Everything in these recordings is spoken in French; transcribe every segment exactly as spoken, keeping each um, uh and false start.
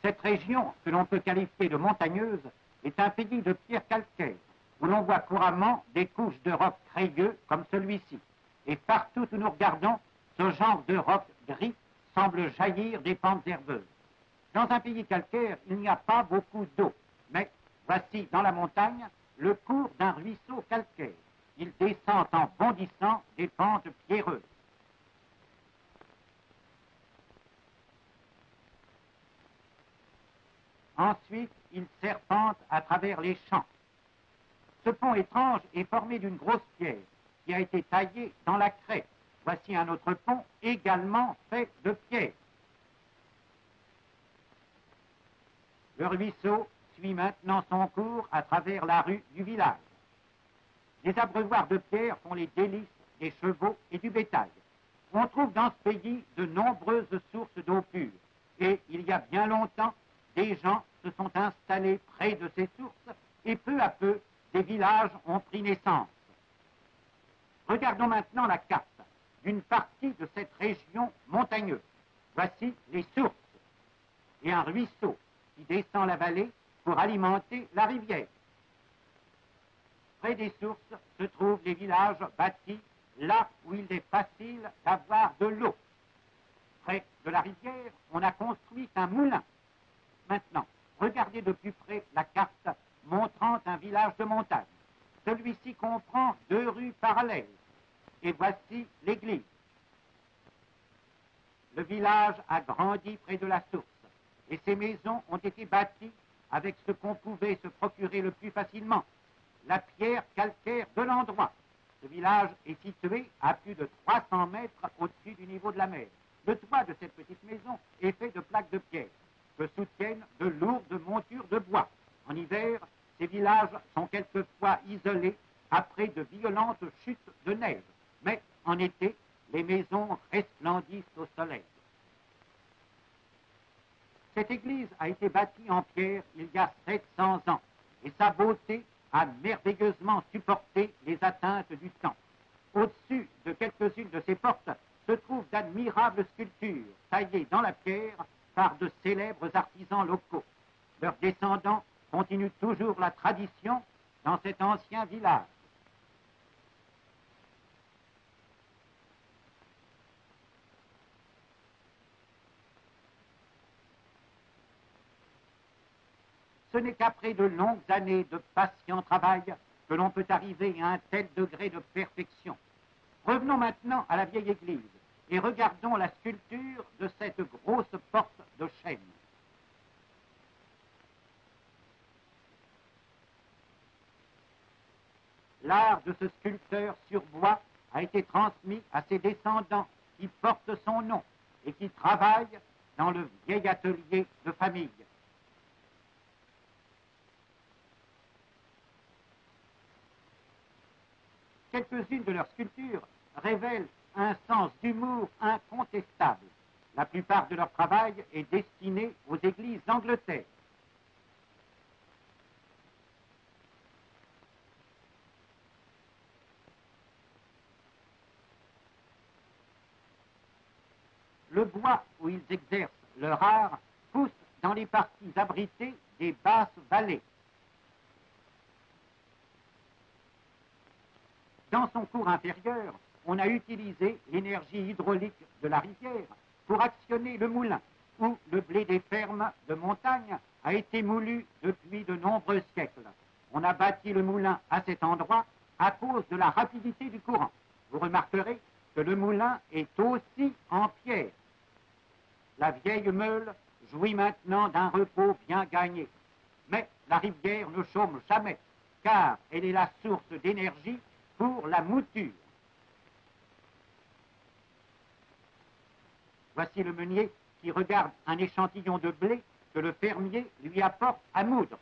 Cette région, que l'on peut qualifier de montagneuse, est un pays de pierres calcaires, où l'on voit couramment des couches de roc crayeux comme celui-ci. Et partout où nous regardons, ce genre de roc gris semble jaillir des pentes herbeuses. Dans un pays calcaire, il n'y a pas beaucoup d'eau, mais voici dans la montagne le cours d'un ruisseau calcaire. Il descend en bondissant des pentes pierreuses. Ensuite, il serpente à travers les champs. Ce pont étrange est formé d'une grosse pierre qui a été taillée dans la craie. Voici un autre pont également fait de pierre. Le ruisseau suit maintenant son cours à travers la rue du village. Les abreuvoirs de pierre font les délices des chevaux et du bétail. On trouve dans ce pays de nombreuses sources d'eau pure. Et il y a bien longtemps, des gens se sont installés près de ces sources et peu à peu, des villages ont pris naissance. Regardons maintenant la carte d'une partie de cette région montagneuse. Voici les sources et un ruisseau qui descend la vallée pour alimenter la rivière. Près des sources se trouvent les villages bâtis là où il est facile d'avoir de l'eau. Près de la rivière, on a construit un moulin. Maintenant, regardez de plus près la carte montrant un village de montagne. Celui-ci comprend deux rues parallèles. Et voici l'église. Le village a grandi près de la source et ses maisons ont été bâties avec ce qu'on pouvait se procurer le plus facilement, la pierre calcaire de l'endroit. Ce village est situé à plus de trois cents mètres au-dessus du niveau de la mer. Le toit de cette petite maison est fait de plaques de pierre que soutiennent de lourdes montures de bois. En hiver, ces villages sont quelquefois isolés après de violentes chutes de neige. Mais en été, les maisons resplendissent au soleil. Cette église a été bâtie en pierre il y a sept cents ans et sa beauté a merveilleusement supporté les atteintes du temps. Au-dessus de quelques-unes de ces portes se trouvent d'admirables sculptures taillées dans la pierre par de célèbres artisans locaux. Leurs descendants continuent toujours la tradition dans cet ancien village. Ce n'est qu'après de longues années de patient travail que l'on peut arriver à un tel degré de perfection. Revenons maintenant à la vieille église et regardons la sculpture de cette grosse porte de chêne. L'art de ce sculpteur sur bois a été transmis à ses descendants qui portent son nom et qui travaillent dans le vieil atelier de famille. Quelques-unes de leurs sculptures révèlent un sens d'humour incontestable. La plupart de leur travail est destiné aux églises d'Angleterre. Le bois où ils exercent leur art pousse dans les parties abritées des basses vallées. Dans son cours inférieur, on a utilisé l'énergie hydraulique de la rivière pour actionner le moulin, où le blé des fermes de montagne a été moulu depuis de nombreux siècles. On a bâti le moulin à cet endroit à cause de la rapidité du courant. Vous remarquerez que le moulin est aussi en pierre. La vieille meule jouit maintenant d'un repos bien gagné. Mais la rivière ne chôme jamais, car elle est la source d'énergie pour la mouture. Voici le meunier qui regarde un échantillon de blé que le fermier lui apporte à moudre.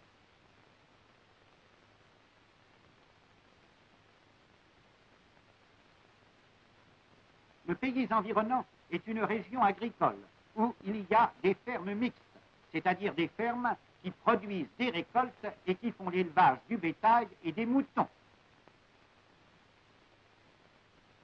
Le pays environnant est une région agricole où il y a des fermes mixtes, c'est-à-dire des fermes qui produisent des récoltes et qui font l'élevage du bétail et des moutons.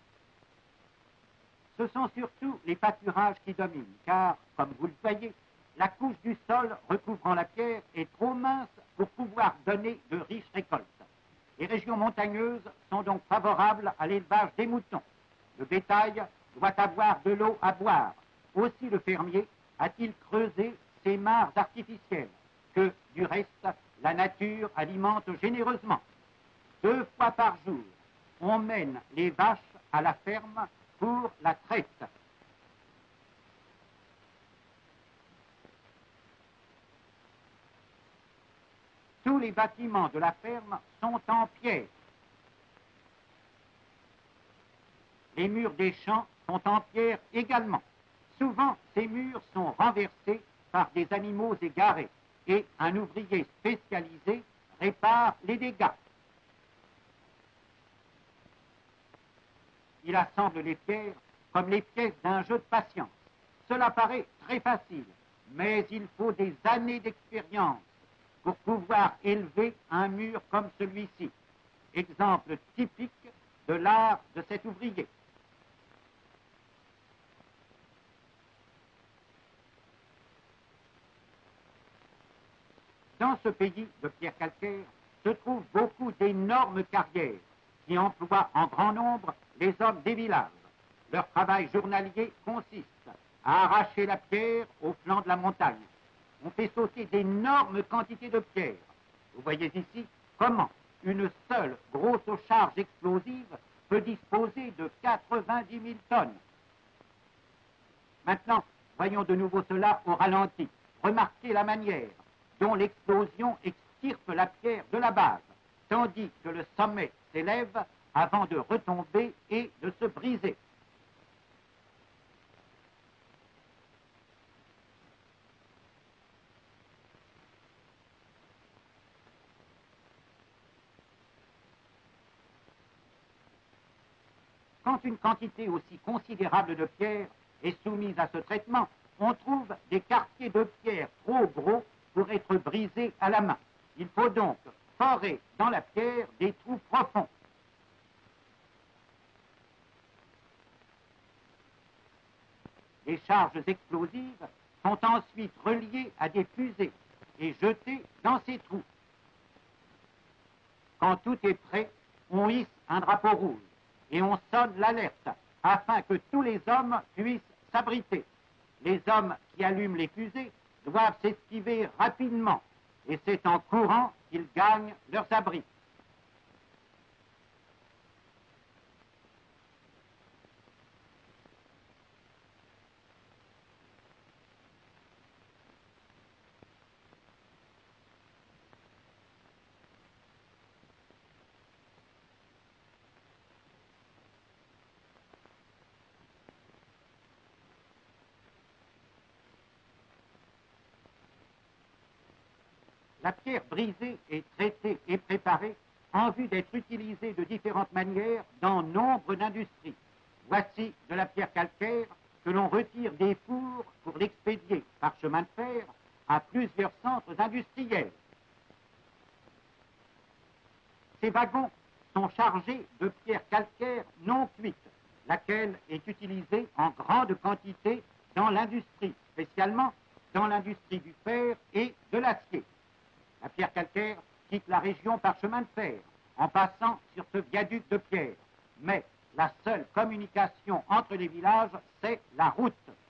Ce sont surtout les pâturages qui dominent, car, comme vous le voyez, la couche du sol recouvrant la pierre est trop mince pour pouvoir donner de riches récoltes. Les régions montagneuses sont donc favorables à l'élevage des moutons. Le bétail doit avoir de l'eau à boire. Aussi le fermier a-t-il creusé ces mares artificielles que, du reste, la nature alimente généreusement. Deux fois par jour, on mène les vaches à la ferme pour la traite. Tous les bâtiments de la ferme sont en pierre. Les murs des champs sont en pierre également. Souvent, ces murs sont renversés par des animaux égarés et un ouvrier spécialisé répare les dégâts. Il assemble les pierres comme les pièces d'un jeu de patience. Cela paraît très facile, mais il faut des années d'expérience pour pouvoir élever un mur comme celui-ci. Exemple typique de l'art de cet ouvrier. Dans ce pays de pierre calcaire se trouvent beaucoup d'énormes carrières qui emploient en grand nombre les hommes des villages. Leur travail journalier consiste à arracher la pierre au flanc de la montagne. On fait sauter d'énormes quantités de pierres. Vous voyez ici comment une seule grosse charge explosive peut disposer de quatre-vingt-dix mille tonnes. Maintenant, voyons de nouveau cela au ralenti. Remarquez la manière dont l'explosion extirpe la pierre de la base, tandis que le sommet s'élève avant de retomber et de se briser. Quand une quantité aussi considérable de pierre est soumise à ce traitement, on trouve des quartiers de pierre trop gros pour être brisés à la main. Il faut donc forer dans la pierre des trous profonds. Les charges explosives sont ensuite reliées à des fusées et jetées dans ces trous. Quand tout est prêt, on hisse un drapeau rouge et on sonne l'alerte afin que tous les hommes puissent s'abriter. Les hommes qui allument les fusées doivent s'esquiver rapidement et c'est en courant qu'ils gagnent leurs abris. La pierre brisée est traitée et préparée en vue d'être utilisée de différentes manières dans nombre d'industries. Voici de la pierre calcaire que l'on retire des fours pour l'expédier par chemin de fer à plusieurs centres industriels. Ces wagons sont chargés de pierre calcaire non cuite, laquelle est utilisée en grande quantité dans l'industrie, spécialement dans l'industrie du fer et de l'acier. La pierre calcaire quitte la région par chemin de fer, en passant sur ce viaduc de pierre. Mais la seule communication entre les villages, c'est la route.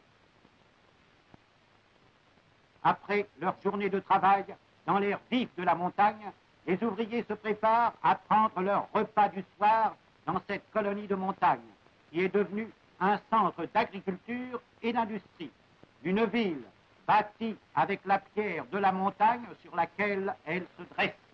Après leur journée de travail, dans l'air vif de la montagne, les ouvriers se préparent à prendre leur repas du soir dans cette colonie de montagne, qui est devenue un centre d'agriculture et d'industrie, une ville bâtie avec la pierre de la montagne sur laquelle elle se dresse.